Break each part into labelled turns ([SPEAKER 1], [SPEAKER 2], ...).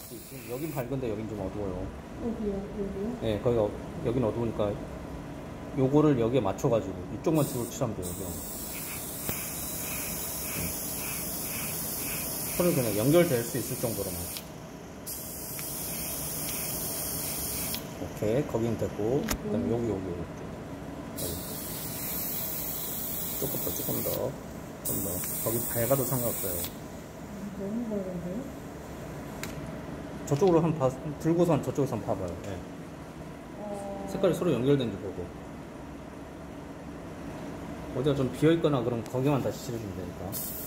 [SPEAKER 1] 지금 여긴 밝은데 여긴 좀 어두워요.
[SPEAKER 2] 여기요, 여기요?
[SPEAKER 1] 네, 거기가 여긴 어두우니까 요거를 여기에 맞춰가지고 이쪽만 집을 칠하면 돼요. 여기랑. 서로 그냥 연결될 수 있을 정도로만. 오케이, 거긴 됐고, 그 다음에 여기. 조금 더. 거기 밝아도 상관없어요.
[SPEAKER 2] 너무 밝은데요?
[SPEAKER 1] 저쪽으로 들고선 저쪽에서 한번 봐봐요. 네. 색깔이 서로 연결된지 보고. 어디가 좀 비어있거나 그럼 거기만 다시 칠해주면 되니까.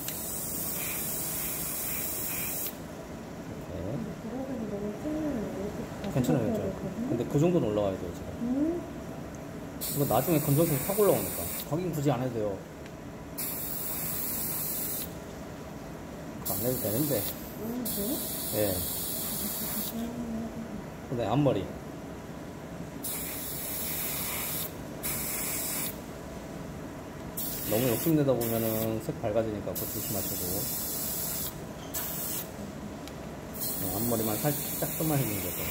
[SPEAKER 2] 그러더니 너무 찔리는데.
[SPEAKER 1] 괜찮아요. 근데 그 정도는 올라와야 돼요, 지금. 이거 나중에 건조기 확 올라오니까. 거긴 굳이 안 해도 돼요. 안 해도 되는데. 예. 근데 앞머리. 너무 욕심내다 보면은 색 밝아지니까 그거 조심하시고. 네, 앞머리만 살짝만 해주는 거죠.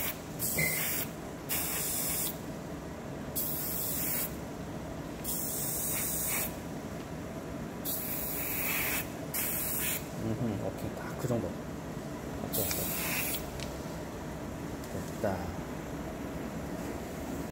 [SPEAKER 1] 오케이. 딱 그 정도. 됐다.